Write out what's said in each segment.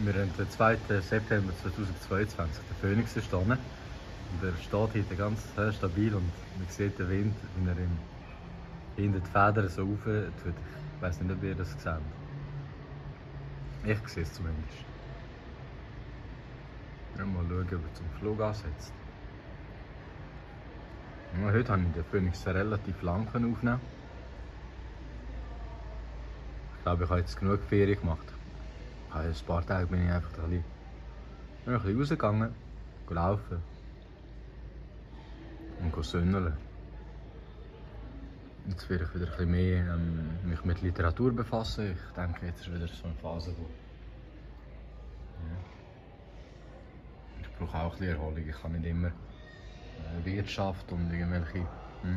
Wir haben den 2. September 2022. Der Phoenix ist da. Und er steht hier ganz stabil und man sieht den Wind, wie er ihm hinter die Federn so rauf tut. Ich weiß nicht, ob ihr das seht. Ich sehe es zumindest. Mal schauen, ob er zum Flug ansetzt. Ja, heute konnte ich den Phoenix relativ lang aufnehmen. Ich glaube, ich habe jetzt genug Ferien gemacht. Ein paar Tage bin ich einfach ein bisschen rausgegangen, laufen und sündeln. Jetzt werde ich wieder ein bisschen mehr mich mit Literatur befassen. Ich denke, jetzt ist wieder so eine Phase, wo ich brauche auch ein bisschen Erholung. Ich kann nicht immer Wirtschaft und irgendwelche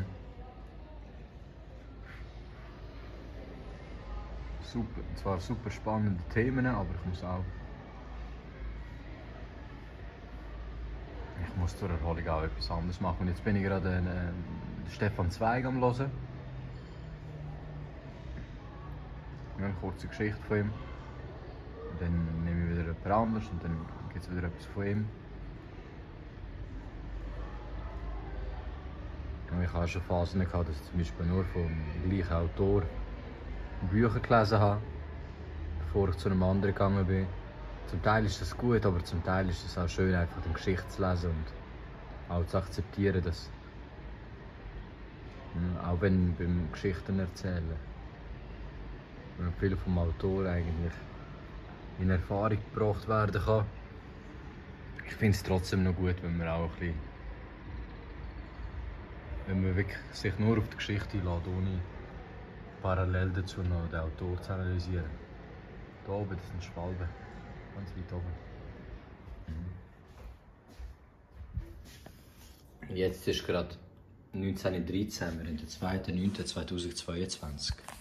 zwar super spannende Themen, aber ich muss zur Erholung auch etwas anderes machen. Und jetzt bin ich gerade Stefan Zweig am hören. Eine kurze Geschichte von ihm. Und dann nehme ich wieder etwas anderes und dann gibt es wieder etwas von ihm. Und ich habe schon Phasen gehabt, dass ich zum Beispiel nur vom gleichen Autor Bücher gelesen habe, bevor ich zu einem anderen gegangen bin. Zum Teil ist das gut, aber zum Teil ist es auch schön, einfach eine Geschichte zu lesen und auch zu akzeptieren, dass, auch wenn beim Geschichten erzählen, wenn viel vom Autor eigentlich in Erfahrung gebracht werden kann. Ich finde es trotzdem noch gut, wenn man auch ein bisschen, wenn man wirklich sich nur auf die Geschichte einlässt, ohne parallel dazu noch den Autor zu analysieren. Hier oben, das sind Schwalben, ganz weit oben. Jetzt ist gerade 19.13 Uhr, wir haben den 2.9.2022.